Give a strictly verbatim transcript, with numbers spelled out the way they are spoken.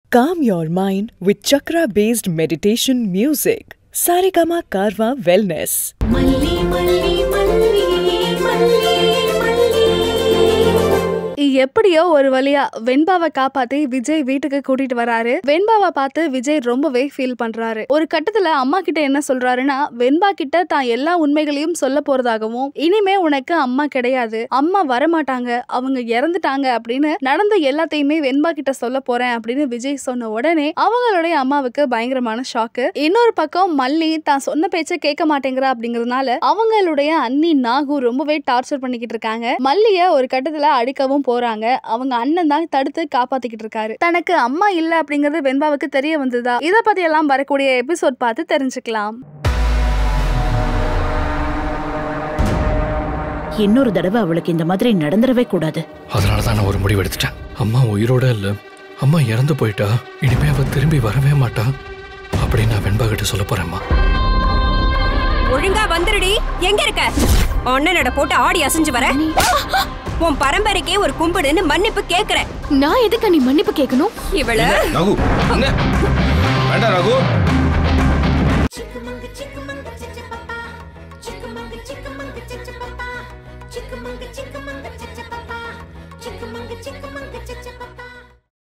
Calm your mind with chakra-based meditation music. Saregama Karwa Wellness. Malli, malli, malli, malli, malli. எப்படியோ ஒரு வழியா வெண்பாவை காப்பாத்தி விஜய் வீட்டுக்கு கூட்டிட்டு வராரு. வெண்பாவை பார்த்து விஜய் ரொம்பவே ஃபீல் பண்றாரு. ஒரு கட்டத்துல அம்மா கிட்ட என்ன சொல்றாருன்னா, வெண்பா கிட்ட தான் எல்லா உண்மைகளையும் சொல்ல போறதாகவும், இனிமே உனக்கு அம்மா கிடையாது, அம்மா வரமாட்டாங்க, அவங்க இறந்துட்டாங்க அப்படின்னு நடந்த எல்லாத்தையுமே வெண்பா கிட்ட சொல்ல போறேன் அப்படின்னு விஜய் சொன்ன உடனே அவங்களுடைய அம்மாவுக்கு பயங்கரமான ஷாக்கு. இன்னொரு பக்கம் மல்லி தான் சொன்ன பேச்ச கேட்க மாட்டேங்கிறா அப்படிங்கறதுனால அவங்களுடைய அண்ணி நாகு ரொம்பவே டார்ச்சர் பண்ணிக்கிட்டு இருக்காங்க. மல்லிய ஒரு கட்டத்துல அடிக்கவும் போறாங்க. அவங்க அண்ணன் தான் தடுத்து காப்பாத்திக்கிட்டு இருக்காரு. தனக்கு அம்மா இல்ல அப்படிங்கிறது வெண்பாவுக்கு தெரிய வந்ததா? இத பத்தி எல்லாம் வரக்கூடிய எபிசோட் பார்த்து தெரிஞ்சுக்கலாம். இன்னொரு தடவை அவளுக்கு இந்த மாதிரி நடந்துடவே கூடாது. அதனாலதான் நான் ஒரு முடிவு எடுத்துட்டேன். அம்மா உயிரோட இல்ல, அம்மா இறந்து போயிட்டா, இனிமே அவ திரும்பி வரவே மாட்டா அப்படின்னு நான் வெண்பா கிட்ட சொல்ல போறேம்மா. ஒழுங்கா வந்துருடி. எங்க இருக்க? அண்ணனோட போட்டு ஆடி அசைஞ்சு வர. உன் பரம்பரைக்கே ஒரு கும்பிடுன்னு மன்னிப்பு கேக்குறேன். நான் எதுக்கு நீ மன்னிப்பு கேட்கணும்? இவள ரகு என்ன வேண்டாம் Raghu. Chickamauga, chickamauga, chichapapa. Chickamauga, chickamauga, chichapapa. Chickamauga, chickamauga, chichapapa. Chickamauga, chickamauga.